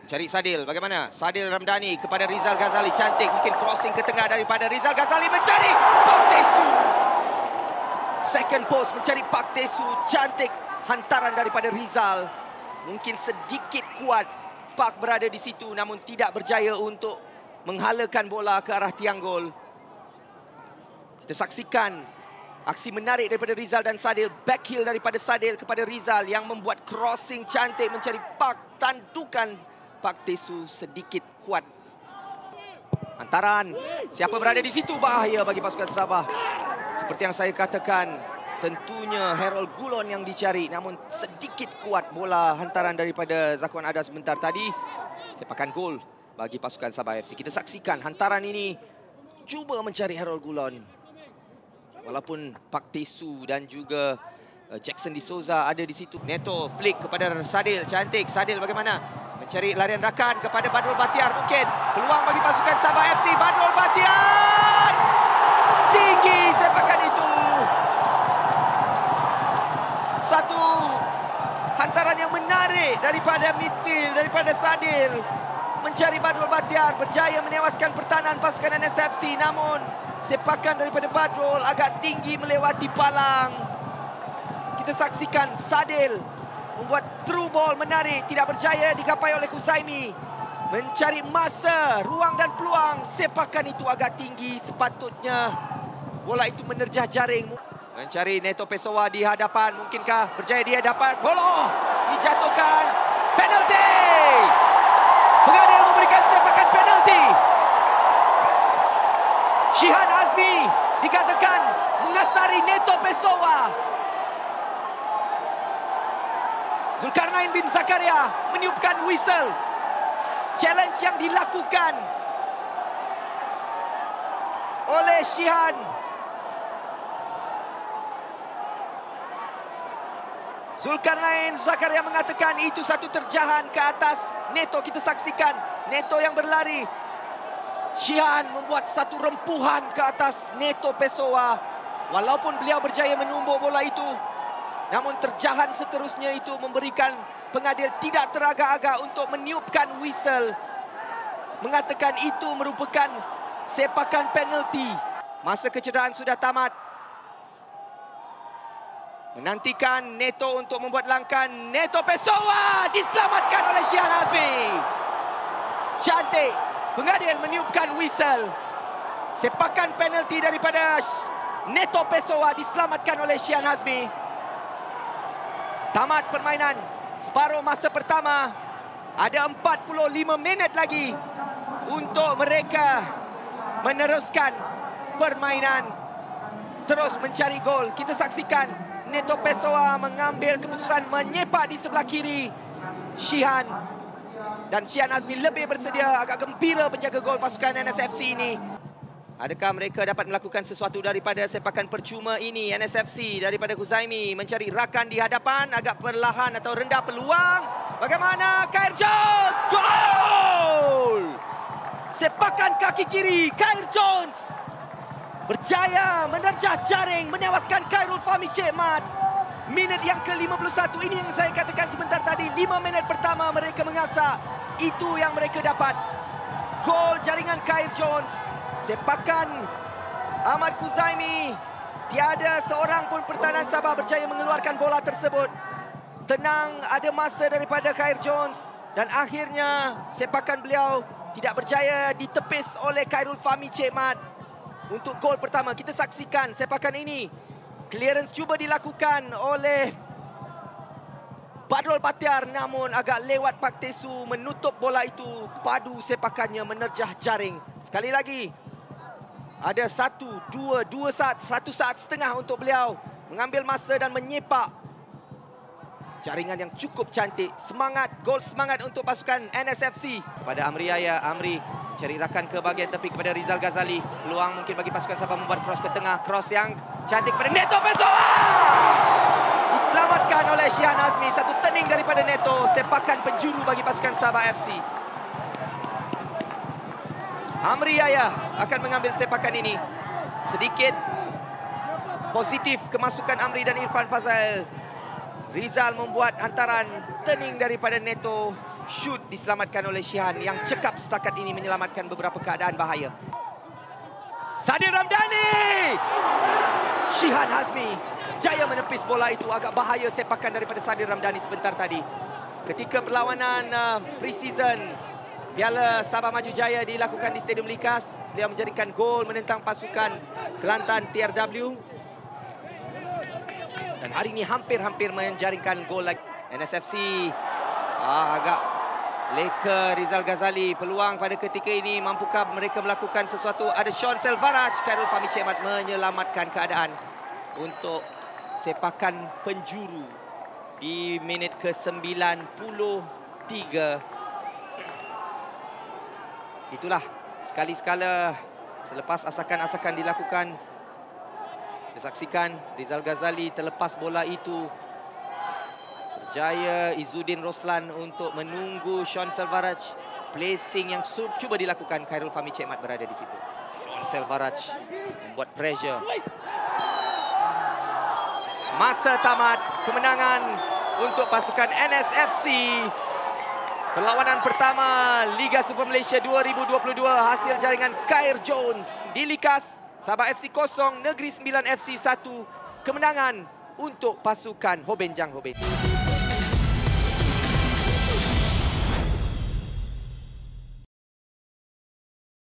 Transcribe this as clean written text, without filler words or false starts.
Cari Sadil, bagaimana? Sadil Ramdhani kepada Rizal Ghazali, cantik, mungkin crossing ke tengah daripada Rizal Ghazali, mencari Park Tae-soo. Second post mencari Park Tae-soo, cantik hantaran daripada Rizal. Mungkin sedikit kuat Park berada di situ, namun tidak berjaya untuk menghalakan bola ke arah tiang gol. Kita saksikan aksi menarik daripada Rizal dan Sadil, back heel daripada Sadil kepada Rizal yang membuat crossing cantik mencari Park, tandukan Park Tae-soo sedikit kuat. Hantaran, siapa berada di situ? Bahaya bagi pasukan Sabah. Seperti yang saya katakan, tentunya Hairul Gulon yang dicari, namun sedikit kuat bola hantaran daripada Zakwan Adar sebentar tadi. Sepakan gol bagi pasukan Sabah FC. Kita saksikan hantaran ini cuba mencari Hairul Gulon. Walaupun Park Tae-soo dan juga Jackson D'Souza ada di situ. Neto flick kepada Sadil, cantik. Sadil bagaimana? Mencari larian rakan kepada Badrul Batiar, mungkin peluang bagi pasukan Sabah FC. Badrul Batiar, tinggi sepakan itu. Satu hantaran yang menarik daripada midfield, daripada Sadil. Mencari Badrul Batiar, berjaya menewaskan pertahanan pasukan NSFC. Namun sepakan daripada Badrul agak tinggi melewati palang. Kita saksikan Sadil membuat through ball menarik, tidak berjaya digapai oleh Kuzaimi. Mencari masa, ruang dan peluang. Sepakan itu agak tinggi, sepatutnya bola itu menerjah jaring. Mencari Neto Pessoa di hadapan, mungkinkah berjaya di hadapan? Bola dijatuhkan, penalti. Pengadil memberikan sepakan penalti. Shihan Azmi dikatakan mengasari Neto Pessoa. Zulkarnain bin Zakaria meniupkan whistle. Challenge yang dilakukan oleh Shihan. Zulkarnain Zakaria mengatakan itu satu terjahan ke atas Neto. Kita saksikan Neto yang berlari. Shihan membuat satu rempuhan ke atas Neto Pessoa. Walaupun beliau berjaya menumbuk bola itu, namun terjahan seterusnya itu memberikan pengadil tidak teragak-agak untuk meniupkan whistle. Mengatakan itu merupakan sepakan penalti. Masa kecederaan sudah tamat. Menantikan Neto untuk membuat langkah. Neto Pessoa diselamatkan oleh Shihan Azmi. Cantik. Pengadil meniupkan whistle. Sepakan penalti daripada Neto Pessoa diselamatkan oleh Shihan Azmi. Tamat permainan separuh masa pertama. Ada 45 minit lagi untuk mereka meneruskan permainan, terus mencari gol. Kita saksikan Neto Pessoa mengambil keputusan menyepak di sebelah kiri Shihan. Dan Shihan Azmi lebih bersedia, agak gembira penjaga gol pasukan NSFC ini. Adakah mereka dapat melakukan sesuatu daripada sepakan percuma ini? NSFC daripada Kuzaimi mencari rakan di hadapan, agak perlahan atau rendah peluang. Bagaimana? Khair Jones, gol! Sepakan kaki kiri Khair Jones berjaya menerjah jaring, menewaskan Khairul Fahmi Cik Mat. Minit yang ke-51, ini yang saya katakan sebentar tadi. 5 minit pertama mereka mengasah, itu yang mereka dapat. Gol jaringan Khair Jones. Sepakan Ahmad Kuzaimi. Tiada seorang pun pertahanan Sabah berjaya mengeluarkan bola tersebut. Tenang, ada masa daripada Khair Jones. Dan akhirnya sepakan beliau tidak berjaya ditepis oleh Khairul Fahmi Cik Mat untuk gol pertama. Kita saksikan sepakan ini. Clearance cuba dilakukan oleh Badrul Batiar, namun agak lewat Park Tae-soo menutup bola itu. Padu sepakannya menerjah jaring. Sekali lagi. Ada 1 saat, 1 saat setengah untuk beliau mengambil masa dan menyepak. Jaringan yang cukup cantik. Semangat, gol semangat untuk pasukan NSFC. Kepada Amri Yahya, Amri cari rakan ke bahagian tepi kepada Rizal Ghazali. Peluang mungkin bagi pasukan Sabah membuat cross ke tengah. Cross yang cantik kepada Neto Pessoa. Diselamatkan oleh Shihan Azmi. Satu turning daripada Neto. Sepakan penjuru bagi pasukan Sabah FC. Amri Yahya akan mengambil sepakan ini. Sedikit positif kemasukan Amri dan Irfan Fazal. Rizal membuat hantaran turning daripada Neto. shoot diselamatkan oleh Shihan yang cekap setakat ini menyelamatkan beberapa keadaan bahaya. Sadir Ramdhani! Shihan Hazmi jaya menepis bola itu. Agak bahaya sepakan daripada Sadir Ramdhani sebentar tadi. Ketika perlawanan pre-season Piala Sabah Maju Jaya dilakukan di Stadium Likas, dia menjaringkan gol menentang pasukan Kelantan TRW. Dan hari ini hampir-hampir menjaringkan gol lagi. NSFC agak leka Rizal Ghazali. Peluang pada ketika ini, mampukah mereka melakukan sesuatu? Ada Sean Selvaraj. Khairul Fahmi Cik Mat menyelamatkan keadaan untuk sepakan penjuru di minit ke-93. Itulah sekali-sekala selepas asakan-asakan dilakukan. Kita saksikan Rizal Ghazali terlepas bola itu. Berjaya Izzuddin Roslan untuk menunggu Sean Selvaraj. Placing yang cuba dilakukan. Khairul Fahmi Cik Mat berada di situ. Sean Selvaraj membuat pressure. Masa tamat. Kemenangan untuk pasukan NSFC. Perlawanan pertama Liga Super Malaysia 2022. Hasil jaringan Khair Jones di Likas. Sabah FC 0, Negeri 9 FC 1. Kemenangan untuk pasukan Ho Ben Jang Ho Ben.